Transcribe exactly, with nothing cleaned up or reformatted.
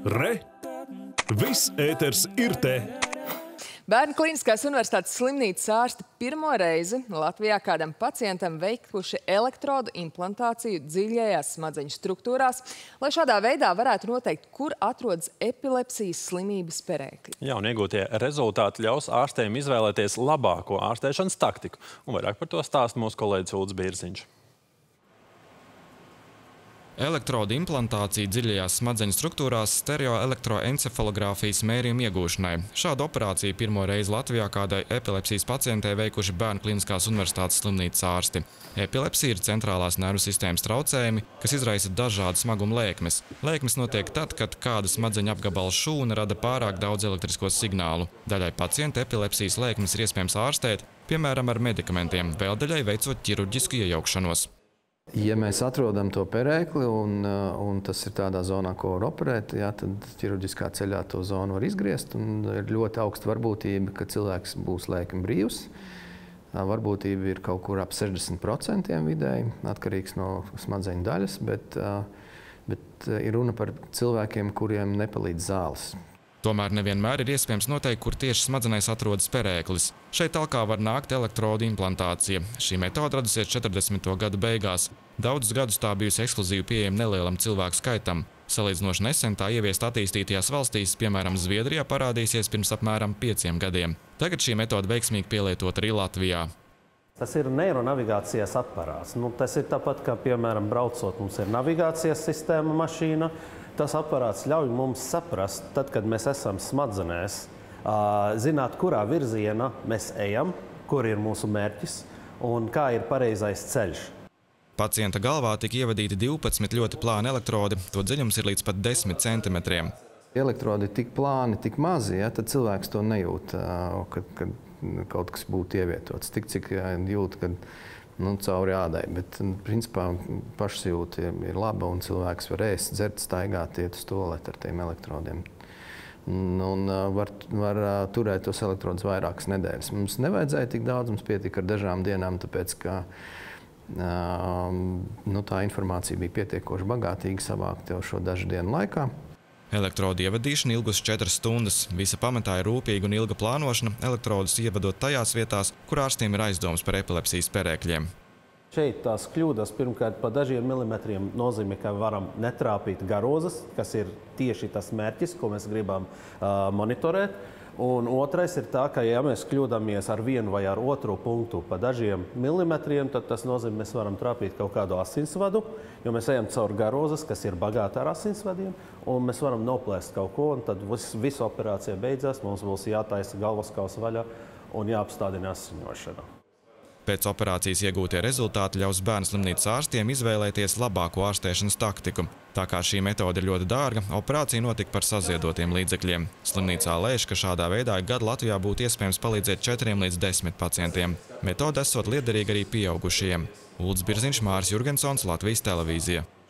Re! Viss ēters ir te! Bērnu Kliniskās universitātes slimnīcas ārsti pirmo reizi Latvijā kādam pacientam veikuši elektrodu implantāciju dziļajās smadzeņu struktūrās, lai šādā veidā varētu noteikt, kur atrodas epilepsijas slimības perēkļi. Jaun iegūtie rezultāti ļaus ārstiem izvēlēties labāko ārstēšanas taktiku. Un vairāk par to stāsta mūsu kolēģis Ulds Birziņš. Elektrodu implantācija dziļajās smadzeņu struktūrās stereoelektroencefalogrāfijas mērījuma iegūšanai. Šādu operāciju pirmo reizi Latvijā kādai epilepsijas pacientei veikuši Bērnu Kliniskās universitātes slimnīcas ārsti. Epilepsija ir centrālās nervu sistēmas traucējumi, kas izraisa dažādu smagumu lēkmes. Lēkmes notiek tad, kad kāda smadzeņu apgabala šūna rada pārāk daudz elektrisko signālu. Daļai pacienta epilepsijas lēkmes ir iespējams ārstēt, piemēram, ar medikamentiem, vēl daļai veicot ķirurģisku iejaukšanos. Ja mēs atrodam to perēkli un, un tas ir tādā zonā, ko var operēt, jā, tad ķirurģiskā ceļā to zonu var izgriezt. Un ir ļoti augsta varbūtība, ka cilvēks būs lēkmi brīvs. Varbūtība ir kaut kur ap sešdesmit procentiem vidēji, atkarīgs no smadzeņu daļas, bet, bet ir runa par cilvēkiem, kuriem nepalīdz zāles. Tomēr nevienmēr ir iespējams noteikt, kur tieši smadzenēs atrodas perēklis. Šeit talkā var nākt elektrodu implantācija. Šī metode radusies četrdesmito gadu beigās. Daudzus gadus tā bijusi ekskluzīvi pieejama nelielam cilvēku skaitam. Salīdzinoši nesen tā ieviest attīstītajās valstīs, piemēram, Zviedrijā, parādīsies pirms apmēram pieciem gadiem. Tagad šī metode veiksmīgi pielietot arī Latvijā. Tas ir neironavigācijas aparāts. Nu, tas ir tāpat, kā, piemēram, braucot, mums ir navigācijas sistēma mašīna. Tas aparāts ļauj mums saprast, tad, kad mēs esam smadzenēs, zināt, kurā virzienā mēs ejam, kur ir mūsu mērķis un kā ir pareizais ceļš. Pacienta galvā tika ievadīti divpadsmit ļoti plāni elektrodi, to dziļums ir līdz pat desmit centimetriem. Elektrodi ir tik plāni, tik mazi, ja, tad cilvēks to nejūt, kad, kad kaut kas būtu ievietots. Tik, cik jūt, kad nu, cauri ādai, bet principā pašsajūta ir, ir laba un cilvēks var ēst, dzert, staigāt, iet uz tualeti ar tiem elektrodiem. Un, un var, var turēt tos elektrodus vairākas nedēļas. Mums nevajadzēja tik daudz, mums pietika ar dažām dienām, tāpēc, ka nu, tā informācija bija pietiekoši bagātīga savākt jau šo dažu dienu laikā. Elektrodu ievadīšana ilgus četras stundas. Visa pamatā ir rūpīga un ilga plānošana, elektrodus ievadot tajās vietās, kur ārstiem ir aizdomas par epilepsijas perēkļiem. Šeit tās kļūdas pirmkārt pa dažiem milimetriem nozīmē, ka varam netrāpīt garozas, kas ir tieši tas mērķis, ko mēs gribam uh, monitorēt. Un otrais ir tā, ka ja mēs kļūdamies ar vienu vai ar otru punktu pa dažiem milimetriem, tad tas nozīmē, mēs varam trāpīt kaut kādu asinsvadu, jo mēs ejam caur garozas, kas ir bagāta ar asinsvadiem, un mēs varam noplēst kaut ko, un tad visa operācija beidzās, mums būs jātaisa galvaskausa vaļā un jāapstādina asiņošana. Pēc operācijas iegūtie rezultāti ļaus bērnu slimnīcas ārstiem izvēlēties labāko ārstēšanas taktiku. Tā kā šī metode ir ļoti dārga, operācija notika par saziedotiem līdzekļiem. Slimnīcā lēš, ka šādā veidā gadu Latvijā būtu iespējams palīdzēt četriem līdz desmit pacientiem. Metode esot liederīga arī pieaugušajiem. Ulds Birziņš, Māris Jurgensons, Latvijas televīzija.